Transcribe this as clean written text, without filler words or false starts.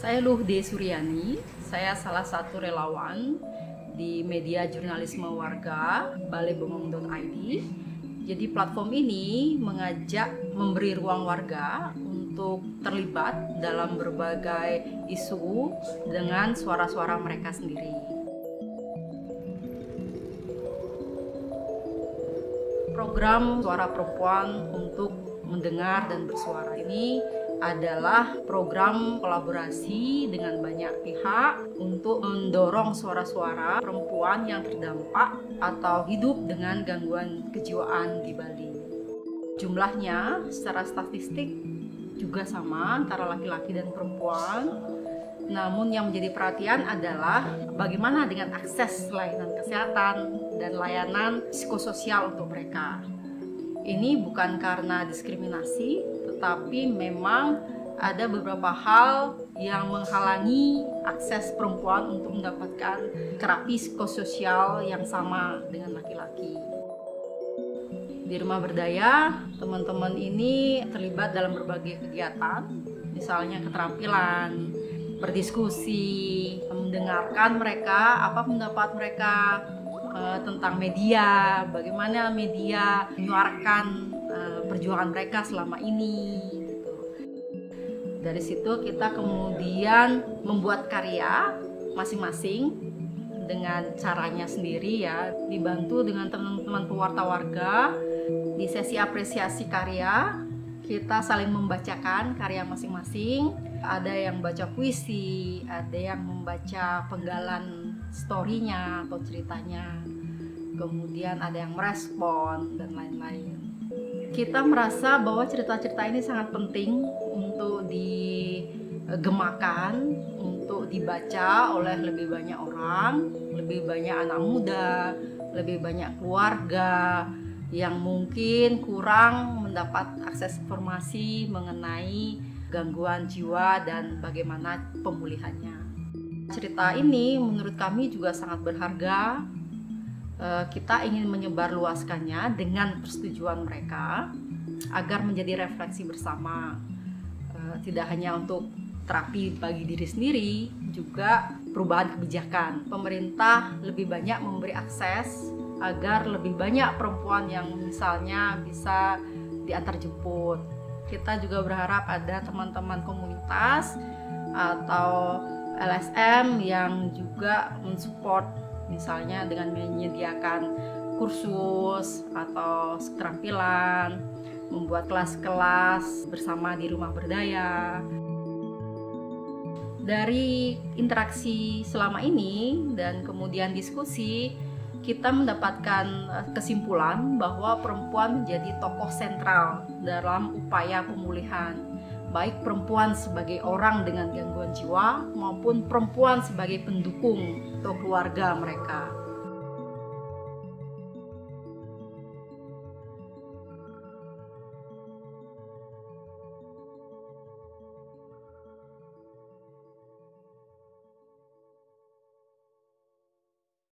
Saya Luhde Suryani, saya salah satu relawan di media jurnalisme warga balebengong.id. Jadi platform ini mengajak memberi ruang warga untuk terlibat dalam berbagai isu dengan suara-suara mereka sendiri. Program Suara Perempuan untuk Mendengar dan Bersuara ini adalah program kolaborasi dengan banyak pihak untuk mendorong suara-suara perempuan yang terdampak atau hidup dengan gangguan kejiwaan di Bali. Jumlahnya secara statistik juga sama antara laki-laki dan perempuan. Namun yang menjadi perhatian adalah bagaimana dengan akses layanan kesehatan dan layanan psikososial untuk mereka. Ini bukan karena diskriminasi, tetapi memang ada beberapa hal yang menghalangi akses perempuan untuk mendapatkan terapi psikososial yang sama dengan laki-laki. Di Rumah Berdaya, teman-teman ini terlibat dalam berbagai kegiatan, misalnya keterampilan, berdiskusi, mendengarkan mereka, apa pendapat mereka tentang media, bagaimana media menyuarakan perjuangan mereka selama ini gitu. Dari situ kita kemudian membuat karya masing-masing dengan caranya sendiri ya, dibantu dengan teman-teman pewarta warga. Di sesi apresiasi karya kita saling membacakan karya masing-masing. Ada yang baca puisi, ada yang membaca penggalan story-nya atau ceritanya, kemudian ada yang merespon dan lain-lain. Kita merasa bahwa cerita-cerita ini sangat penting untuk digemakan, untuk dibaca oleh lebih banyak orang, lebih banyak anak muda, lebih banyak keluarga yang mungkin kurang mendapat akses informasi mengenai gangguan jiwa dan bagaimana pemulihannya. Cerita ini menurut kami juga sangat berharga. Kita ingin menyebarluaskannya dengan persetujuan mereka agar menjadi refleksi bersama, tidak hanya untuk terapi bagi diri sendiri, juga perubahan kebijakan. Pemerintah lebih banyak memberi akses agar lebih banyak perempuan yang misalnya bisa diantar jemput. Kita juga berharap ada teman-teman komunitas atau LSM yang juga mensupport, misalnya dengan menyediakan kursus atau keterampilan, membuat kelas-kelas bersama di Rumah Berdaya. Dari interaksi selama ini dan kemudian diskusi, kita mendapatkan kesimpulan bahwa perempuan menjadi tokoh sentral dalam upaya pemulihan, baik perempuan sebagai orang dengan gangguan jiwa maupun perempuan sebagai pendukung untuk keluarga mereka.